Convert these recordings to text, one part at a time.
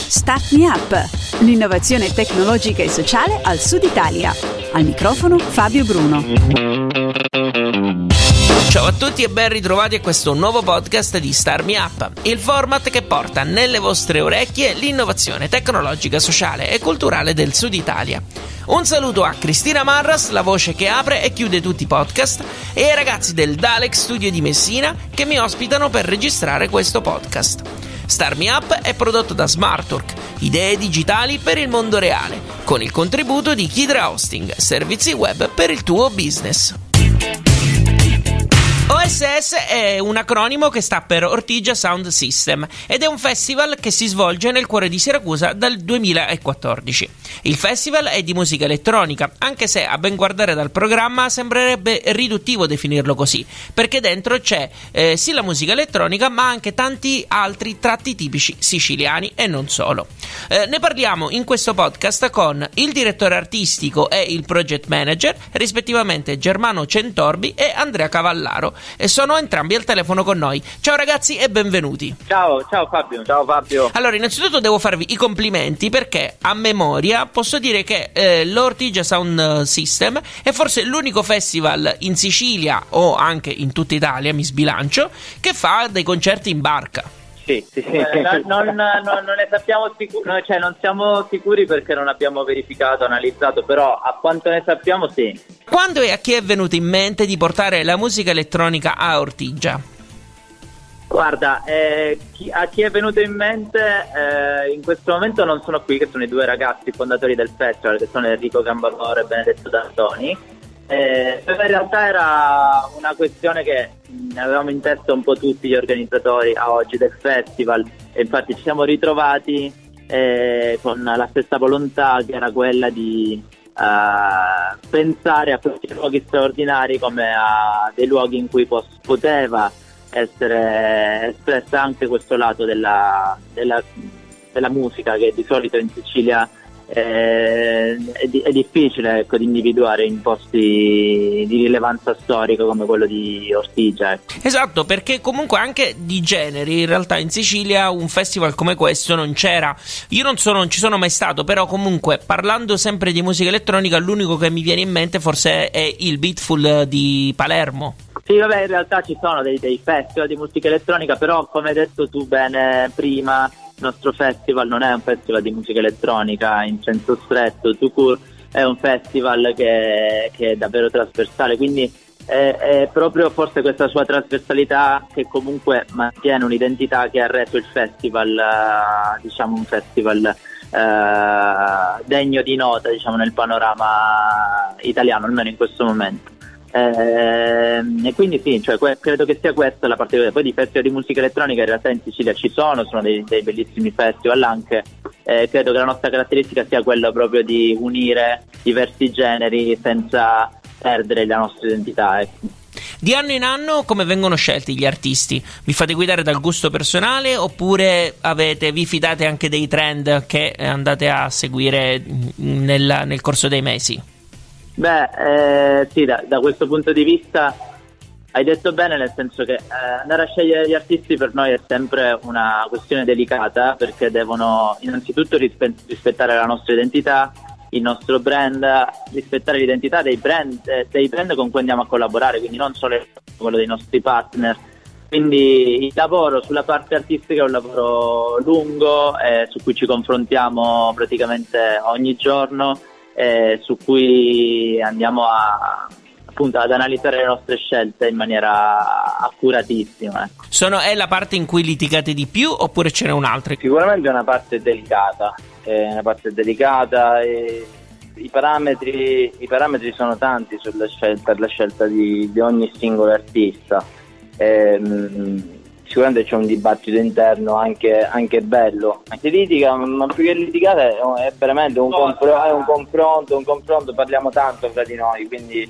Start Me Up, l'innovazione tecnologica e sociale al Sud Italia. Al microfono Fabio Bruno. Ciao a tutti e ben ritrovati a questo nuovo podcast di Start Me Up, il format che porta nelle vostre orecchie l'innovazione tecnologica, sociale e culturale del Sud Italia. Un saluto a Cristina Marras, la voce che apre e chiude tutti i podcast, e ai ragazzi del Dalek Studio di Messina che mi ospitano per registrare questo podcast. Start Me Up è prodotto da Smartwork, idee digitali per il mondo reale, con il contributo di Kidra Hosting, servizi web per il tuo business. OSS è un acronimo che sta per Ortigia Sound System ed è un festival che si svolge nel cuore di Siracusa dal 2014. Il festival è di musica elettronica, anche se a ben guardare dal programma sembrerebbe riduttivo definirlo così, perché dentro c'è sì la musica elettronica ma anche tanti altri tratti tipici siciliani e non solo. Ne parliamo in questo podcast con il direttore artistico e il project manager, rispettivamente Germano Centorbi e Andrea Cavallaro, e sono entrambi al telefono con noi. Ciao ragazzi e benvenuti. Ciao Fabio. Ciao Fabio. Allora, innanzitutto devo farvi i complimenti perché a memoria posso dire che l'Ortigia Sound System è forse l'unico festival in Sicilia o anche in tutta Italia, mi sbilancio, che fa dei concerti in barca. Sì. Non ne sappiamo sicuri, cioè non siamo sicuri perché non abbiamo verificato, analizzato, però a quanto ne sappiamo sì. Quando e a chi è venuto in mente di portare la musica elettronica a Ortigia? Guarda, a chi è venuto in mente, in questo momento non sono qui, che sono i due ragazzi fondatori del festival, che sono Enrico Gambacore e Benedetto D'Antoni. In realtà era una questione che avevamo in testa un po' tutti gli organizzatori a oggi del festival, e infatti ci siamo ritrovati con la stessa volontà, che era quella di pensare a questi luoghi straordinari come a dei luoghi in cui poteva essere espressa anche questo lato della musica, che di solito in Sicilia è difficile, ecco, di individuare in posti di rilevanza storica come quello di Ortigia, ecco. Esatto, perché comunque anche di generi in realtà in Sicilia un festival come questo non c'era. Io non ci sono mai stato, però comunque parlando sempre di musica elettronica l'unico che mi viene in mente forse è il Beatful di Palermo. Sì, vabbè, in realtà ci sono dei festival di musica elettronica, però come hai detto tu bene prima, il nostro festival non è un festival di musica elettronica in senso stretto, tout court, è un festival che è davvero trasversale, quindi è proprio forse questa sua trasversalità che comunque mantiene un'identità che ha reso il festival, diciamo, un festival degno di nota, diciamo, nel panorama italiano, almeno in questo momento. E quindi sì, cioè, credo che sia questa la parte. Poi di festival di musica elettronica in realtà in Sicilia ci sono dei bellissimi festival anche. Credo che la nostra caratteristica sia quella proprio di unire diversi generi senza perdere la nostra identità, ecco. Di anno in anno come vengono scelti gli artisti? Vi fate guidare dal gusto personale oppure vi fidate anche dei trend che andate a seguire nel corso dei mesi? Beh, sì, da questo punto di vista hai detto bene, nel senso che andare a scegliere gli artisti per noi è sempre una questione delicata, perché devono innanzitutto rispettare la nostra identità, il nostro brand, rispettare l'identità dei brand con cui andiamo a collaborare, quindi non solo quello dei nostri partner. Quindi il lavoro sulla parte artistica è un lavoro lungo, su cui ci confrontiamo praticamente ogni giorno, su cui andiamo appunto ad analizzare le nostre scelte in maniera accuratissima. È la parte in cui litigate di più oppure ce n'è un'altra? Sicuramente è una parte delicata, e i parametri sono tanti per la scelta di ogni singolo artista. Sicuramente c'è un dibattito interno anche bello. Si litiga, ma più che litigare è veramente un confronto, parliamo tanto fra di noi, quindi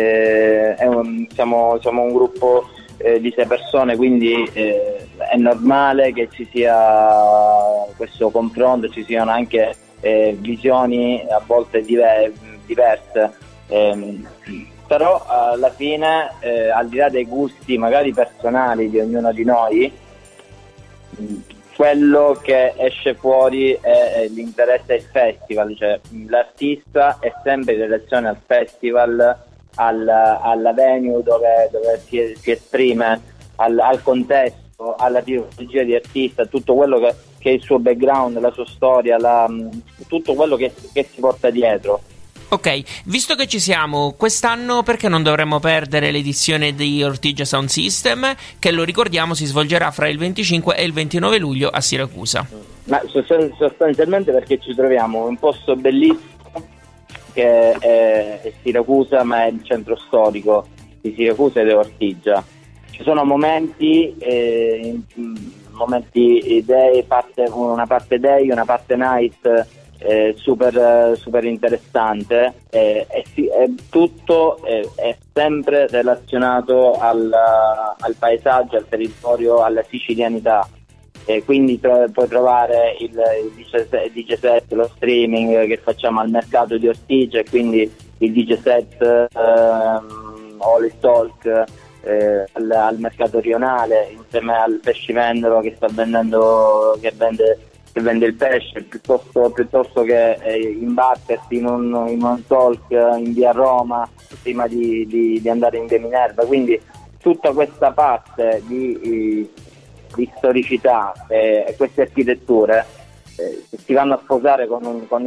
siamo un gruppo di 6 persone, quindi è normale che ci sia questo confronto, ci siano anche visioni a volte diverse. Però alla fine, al di là dei gusti magari personali di ognuno di noi, quello che esce fuori è l'interesse del festival, cioè l'artista è sempre in relazione al festival, alla venue dove si esprime, al contesto, alla tipologia di artista, tutto quello che è il suo background, la sua storia, tutto quello che si porta dietro. Ok, visto che ci siamo, quest'anno perché non dovremmo perdere l'edizione di Ortigia Sound System, che lo ricordiamo si svolgerà fra il 25 e il 29 luglio a Siracusa? Ma sostanzialmente perché ci troviamo in un posto bellissimo che è Siracusa, ma è il centro storico di Siracusa ed è Ortigia. Ci sono momenti day, una parte day, una parte night, super interessante, tutto è sempre relazionato al paesaggio, al territorio, alla sicilianità, quindi puoi trovare il DJ set, lo streaming che facciamo al mercato di Ortigia, e quindi il DJ set All It Talk al mercato rionale, insieme al pescivendolo che sta vendendo, che vende il pesce, piuttosto che imbattersi in un talk in via Roma prima di andare in via Minerva. Quindi tutta questa parte di storicità e queste architetture si vanno a sposare con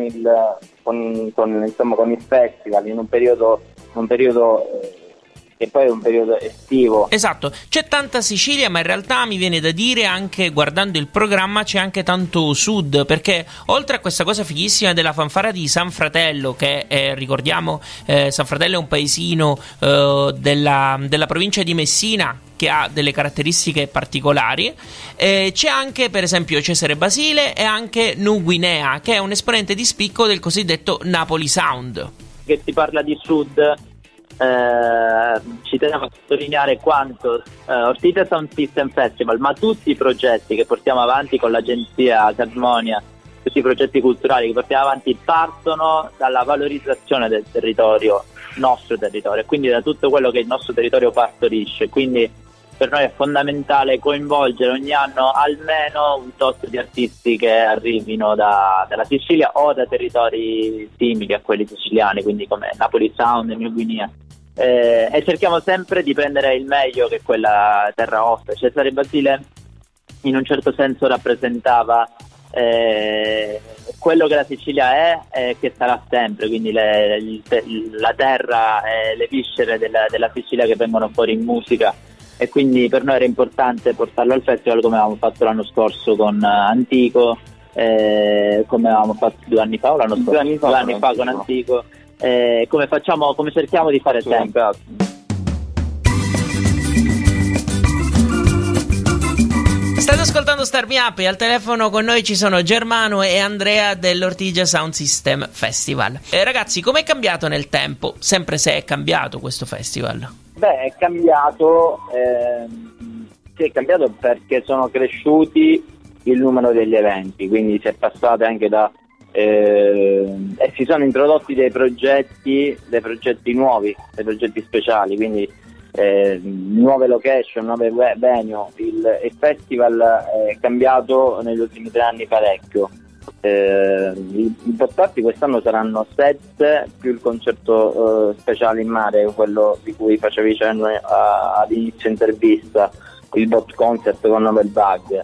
il festival in un periodo che poi è un periodo estivo. Esatto, c'è tanta Sicilia, ma in realtà mi viene da dire, anche guardando il programma, c'è anche tanto sud, perché oltre a questa cosa fighissima della fanfara di San Fratello, che ricordiamo, San Fratello è un paesino della provincia di Messina, che ha delle caratteristiche particolari, c'è anche per esempio Cesare Basile e anche Nu Guinea, che è un esponente di spicco del cosiddetto Napoli Sound. Che si parla di sud, ci teniamo a sottolineare quanto Ortigia Sound System Festival, ma tutti i progetti che portiamo avanti con l'agenzia Carmonia, tutti i progetti culturali che portiamo avanti, partono dalla valorizzazione del territorio, nostro territorio, e quindi da tutto quello che il nostro territorio partorisce. Quindi per noi è fondamentale coinvolgere ogni anno almeno un tot di artisti che arrivino dalla Sicilia o da territori simili a quelli siciliani, quindi come Napoli Sound e New Guinea. E cerchiamo sempre di prendere il meglio che quella terra offre. Cesare Basile in un certo senso rappresentava quello che la Sicilia è e che sarà sempre, quindi la terra e le viscere della Sicilia che vengono fuori in musica, e quindi per noi era importante portarlo al festival, come avevamo fatto l'anno scorso con Antico, come avevamo fatto 2 anni fa o l'anno scorso? 2 anni fa con Antico. Come cerchiamo di fare sempre. State ascoltando Start Me Up e al telefono con noi ci sono Germano e Andrea dell'Ortigia Sound System Festival. Ragazzi, com'è cambiato nel tempo? Sempre se è cambiato questo festival? Beh, è cambiato, sì, è cambiato perché sono cresciuti il numero degli eventi, quindi si è passato anche e si sono introdotti dei progetti nuovi, dei progetti speciali, quindi nuove location, nuove venue. Il festival è cambiato negli ultimi 3 anni parecchio. I portati quest'anno saranno 7 più il concerto speciale in mare, quello di cui facevi cenno ad inizio intervista, il bot concert con Novel Bug.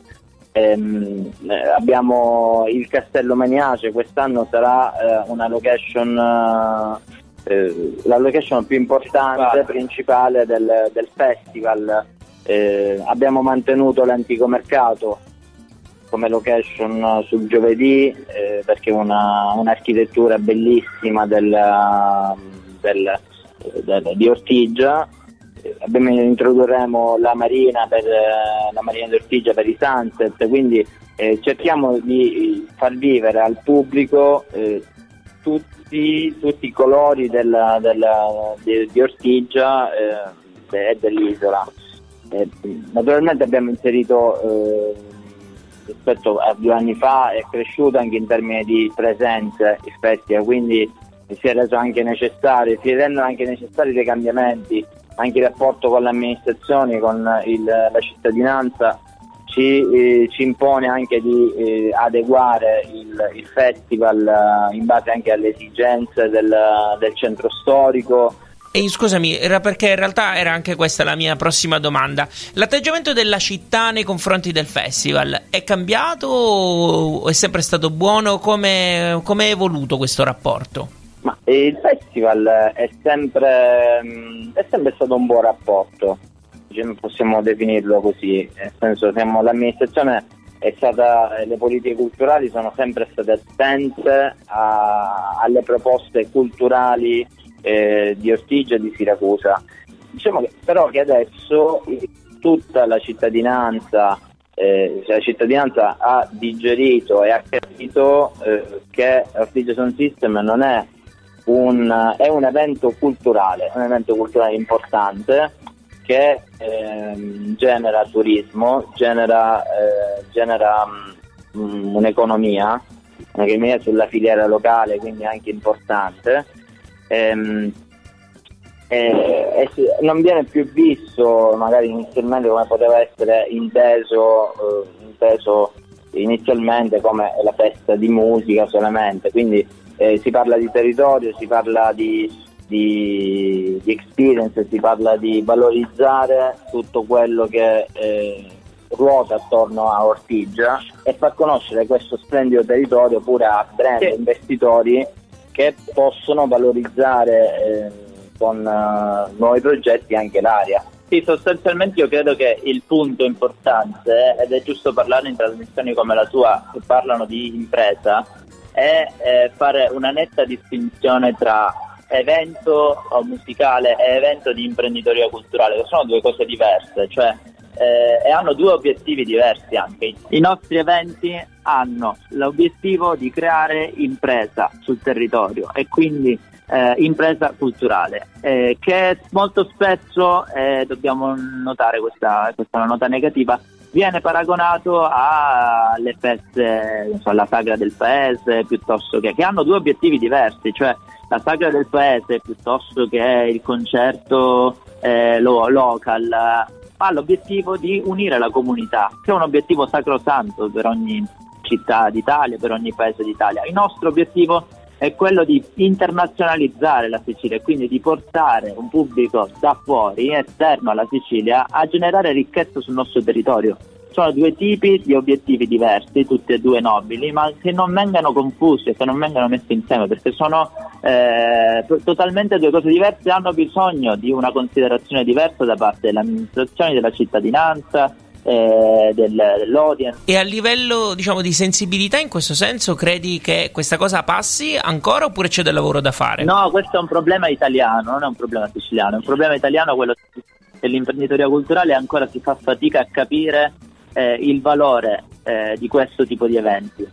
Abbiamo il Castello Maniace, quest'anno sarà una location, la location più importante, principale del festival. Abbiamo mantenuto l'Antico Mercato come location sul giovedì, perché è un'architettura bellissima di Ortigia. Introdurremo la marina di Ortigia per i sunset, quindi cerchiamo di far vivere al pubblico tutti i colori di Ortigia e dell'isola. Naturalmente abbiamo inserito, rispetto a 2 anni fa, è cresciuto anche in termini di presenze il festival, quindi si rendono anche necessari dei cambiamenti, anche il rapporto con l'amministrazione, con la cittadinanza ci impone anche di adeguare il festival in base anche alle esigenze del centro storico. E scusami, era perché in realtà era anche questa la mia prossima domanda. L'atteggiamento della città nei confronti del festival è cambiato o è sempre stato buono? Come è evoluto questo rapporto? Ma il festival è sempre stato un buon rapporto, possiamo definirlo così, nel senso che l'amministrazione le politiche culturali sono sempre state attente alle proposte culturali di Ortigia e di Siracusa. Diciamo che però che adesso tutta la cittadinanza ha digerito e ha capito che Ortigia Sound System non è un evento culturale, importante che genera turismo, genera un'economia sulla filiera locale, quindi anche importante. Non viene più visto magari inizialmente come poteva essere inteso inizialmente come la festa di musica solamente, quindi si parla di territorio, si parla di experience, si parla di valorizzare tutto quello che ruota attorno a Ortigia e far conoscere questo splendido territorio pure a brand e investitori che possono valorizzare con nuovi progetti anche l'area. Sì, sostanzialmente io credo che il punto importante, ed è giusto parlare in trasmissioni come la tua che parlano di impresa, è fare una netta distinzione tra evento musicale e evento di imprenditoria culturale, che sono due cose diverse, cioè e hanno due obiettivi diversi anche. I nostri eventi hanno l'obiettivo di creare impresa sul territorio e quindi impresa culturale, che molto spesso, dobbiamo notare questa è una nota negativa, viene paragonato alle feste, alla Sagra del Paese, piuttosto che hanno due obiettivi diversi, cioè la Sagra del Paese piuttosto che il concerto local ha l'obiettivo di unire la comunità, che è un obiettivo sacrosanto per ogni città d'Italia, per ogni paese d'Italia. Il nostro obiettivo è quello di internazionalizzare la Sicilia e quindi di portare un pubblico da fuori, esterno alla Sicilia, a generare ricchezza sul nostro territorio. Sono due tipi di obiettivi diversi, tutti e due nobili, ma che non vengano confusi e che non vengano messi insieme, perché sono totalmente due cose diverse e hanno bisogno di una considerazione diversa da parte delle amministrazioni, della cittadinanza, dell'audience. E a livello, diciamo, di sensibilità, in questo senso, credi che questa cosa passi ancora oppure c'è del lavoro da fare? No, questo è un problema italiano, non è un problema siciliano, è un problema italiano quello che l'imprenditoria culturale ancora si fa fatica a capire il valore di questo tipo di eventi.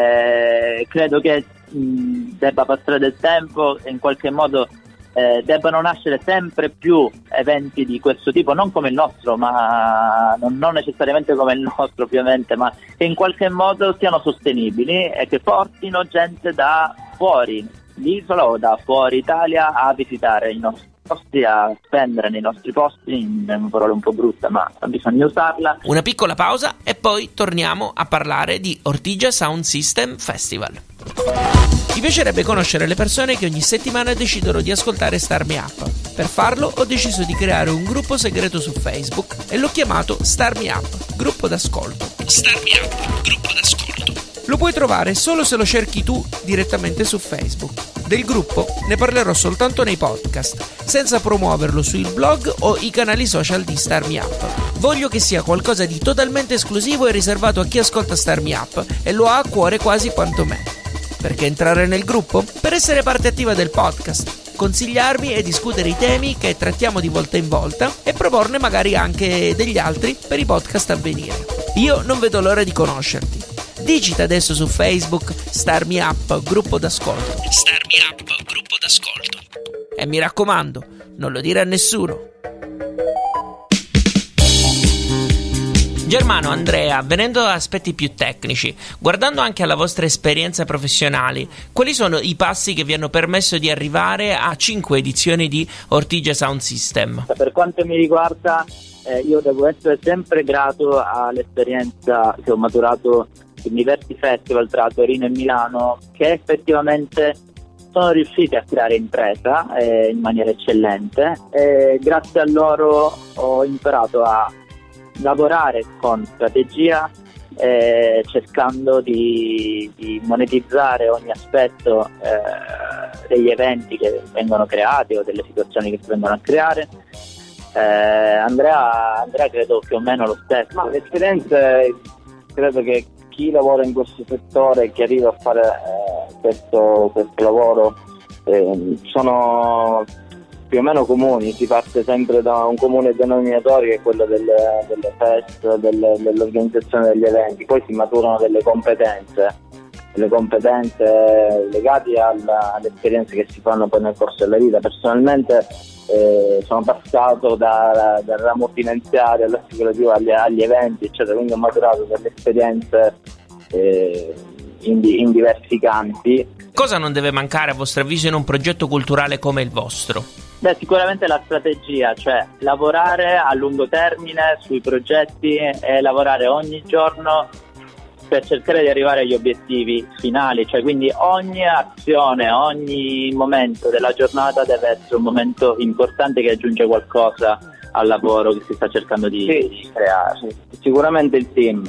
Credo che debba passare del tempo e in qualche modo debbano nascere sempre più eventi di questo tipo, non come il nostro, ma non necessariamente come il nostro ovviamente, ma che in qualche modo siano sostenibili e che portino gente da fuori l'isola o da fuori Italia a visitare i nostri posti, a spendere nei nostri posti, è una parola un po' brutta ma bisogna usarla. Una piccola pausa e poi torniamo a parlare di Ortigia Sound System Festival. Mi piacerebbe conoscere le persone che ogni settimana decidono di ascoltare Star Me Up. Per farlo ho deciso di creare un gruppo segreto su Facebook e l'ho chiamato Star Me Up, gruppo d'ascolto. Star Me Up, gruppo d'ascolto. Lo puoi trovare solo se lo cerchi tu direttamente su Facebook. Del gruppo ne parlerò soltanto nei podcast, senza promuoverlo sul blog o i canali social di Star Me Up. Voglio che sia qualcosa di totalmente esclusivo e riservato a chi ascolta Star Me Up e lo ha a cuore quasi quanto me. Perché entrare nel gruppo? Per essere parte attiva del podcast, consigliarmi e discutere i temi che trattiamo di volta in volta e proporne magari anche degli altri per i podcast a venire. Io non vedo l'ora di conoscerti. Digita adesso su Facebook Star Me Up, gruppo d'ascolto. Star Me Up, gruppo d'ascolto. E mi raccomando, non lo dire a nessuno. Germano, Andrea, venendo a aspetti più tecnici, guardando anche alla vostra esperienza professionale, quali sono i passi che vi hanno permesso di arrivare a 5 edizioni di Ortigia Sound System? Per quanto mi riguarda, io devo essere sempre grato all'esperienza che ho maturato in diversi festival tra Torino e Milano, che effettivamente sono riusciti a creare impresa in maniera eccellente, e grazie a loro ho imparato a lavorare con strategia, cercando di monetizzare ogni aspetto degli eventi che vengono creati o delle situazioni che si vengono a creare. Andrea credo più o meno lo stesso. Ma le esperienze, credo che chi lavora in questo settore e chi arriva a fare questo lavoro sono più o meno comuni. Si parte sempre da un comune denominatore, che è quello delle fest, dell'organizzazione degli eventi. Poi si maturano delle competenze legate alle esperienze che si fanno poi nel corso della vita. Personalmente sono passato dal ramo finanziario all'assicurativo agli eventi, eccetera, quindi ho maturato delle esperienze in diversi campi. Cosa non deve mancare a vostro avviso in un progetto culturale come il vostro? Beh, sicuramente la strategia, cioè lavorare a lungo termine sui progetti e lavorare ogni giorno per cercare di arrivare agli obiettivi finali, cioè quindi ogni azione, ogni momento della giornata deve essere un momento importante che aggiunge qualcosa al lavoro che si sta cercando di creare. Sicuramente il team,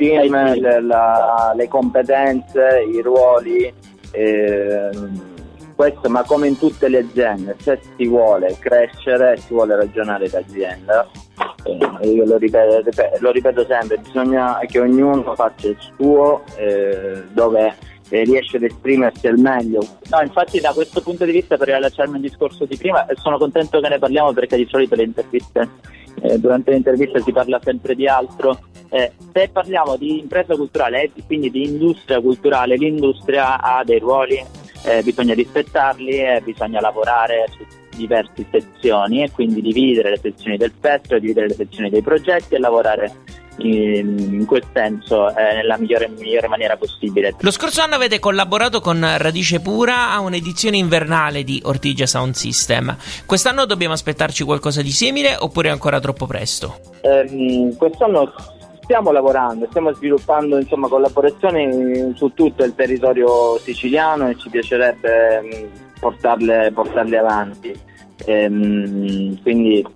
le competenze, i ruoli, questo, ma come in tutte le aziende, se si vuole crescere, si vuole ragionare d'azienda, io lo ripeto sempre, bisogna che ognuno faccia il suo, dove riesce ad esprimersi al meglio. No, infatti da questo punto di vista, per riallacciarmi al discorso di prima, sono contento che ne parliamo, perché di solito le interviste, durante le interviste si parla sempre di altro. Se parliamo di impresa culturale e quindi di industria culturale, l'industria ha dei ruoli, bisogna rispettarli e bisogna lavorare su diverse sezioni, e quindi dividere le sezioni del festival, dividere le sezioni dei progetti e lavorare in quel senso nella migliore maniera possibile. Lo scorso anno avete collaborato con Radice Pura a un'edizione invernale di Ortigia Sound System. Quest'anno dobbiamo aspettarci qualcosa di simile oppure è ancora troppo presto? Quest'anno stiamo lavorando, stiamo sviluppando collaborazioni su tutto il territorio siciliano e ci piacerebbe portarle avanti. Quindi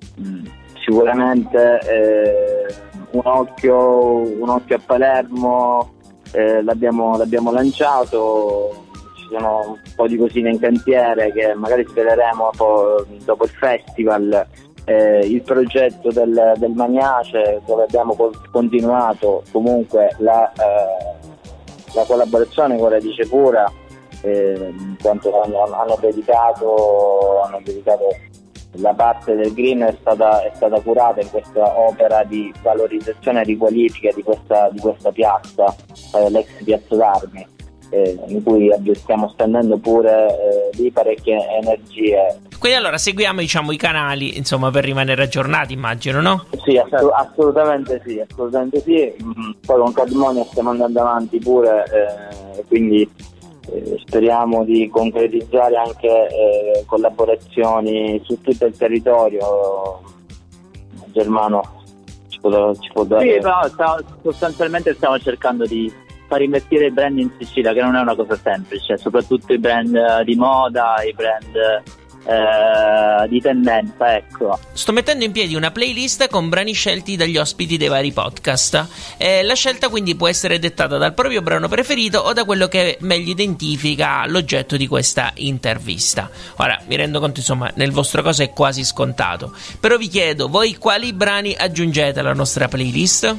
sicuramente un occhio a Palermo l'abbiamo lanciato. Ci sono un po' di cosine in cantiere che magari sveleremo dopo il festival. Il progetto del Magnace, dove abbiamo continuato comunque la collaborazione con Radice Pura, in quanto hanno dedicato la parte del green è stata curata in questa opera di valorizzazione e riqualifica di questa piazza, l'ex Piazza d'Armi, in cui stiamo spendendo pure lì parecchie energie. Quindi allora seguiamo i canali per rimanere aggiornati, immagino, no? Sì, assolutamente sì. Poi con Cadmonia stiamo andando avanti pure, quindi speriamo di concretizzare anche collaborazioni su tutto il territorio. Germano ci può dare? Sì, però sostanzialmente stiamo cercando di far investire i brand in Sicilia, che non è una cosa semplice, soprattutto i brand di moda, i brand di tendenza, ecco. Sto mettendo in piedi una playlist con brani scelti dagli ospiti dei vari podcast. La scelta quindi può essere dettata dal proprio brano preferito o da quello che meglio identifica l'oggetto di questa intervista. Ora, mi rendo conto, nel vostro caso è quasi scontato, però vi chiedo, voi quali brani aggiungete alla nostra playlist?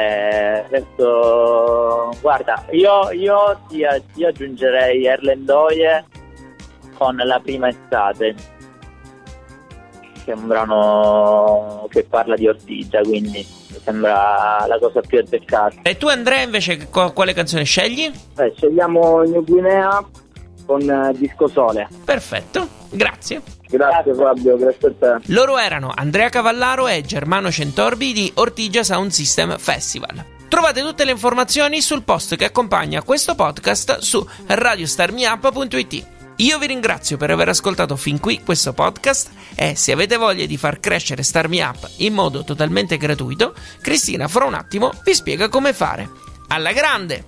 Adesso, guarda, io aggiungerei Erlendoie con La prima estate, che è un brano che parla di Ortigia, quindi mi sembra la cosa più azzeccata. E tu, Andrea, invece quale canzone scegli? Scegliamo New Guinea con Disco Sole. Perfetto, grazie. Grazie Fabio, grazie a te. Loro erano Andrea Cavallaro e Germano Centorbi di Ortigia Sound System Festival. Trovate tutte le informazioni sul post che accompagna questo podcast su radiostarmiup.it. Io vi ringrazio per aver ascoltato fin qui questo podcast e se avete voglia di far crescere Start Me Up in modo totalmente gratuito, Cristina fra un attimo vi spiega come fare. Alla grande!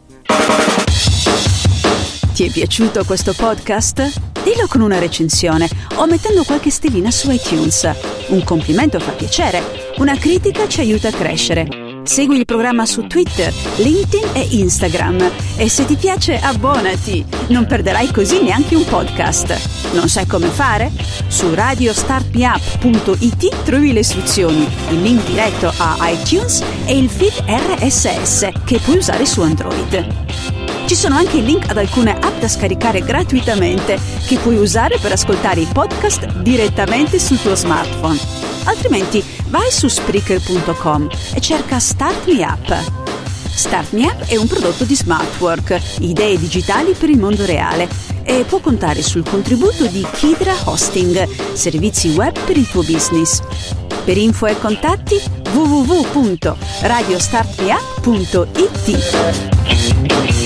Ti è piaciuto questo podcast? Dillo con una recensione o mettendo qualche stellina su iTunes. Un complimento fa piacere, una critica ci aiuta a crescere. Segui il programma su Twitter, LinkedIn e Instagram e se ti piace abbonati, non perderai così neanche un podcast. Non sai come fare? Su radiostartmeup.it trovi le istruzioni, il link diretto a iTunes e il feed RSS che puoi usare su Android. Ci sono anche i link ad alcune app da scaricare gratuitamente che puoi usare per ascoltare i podcast direttamente sul tuo smartphone. Altrimenti vai su Spreaker.com e cerca Start Me Up. Start Me Up è un prodotto di Smartwork, idee digitali per il mondo reale, e può contare sul contributo di Kidra Hosting, servizi web per il tuo business. Per info e contatti www.radiostartmeup.it.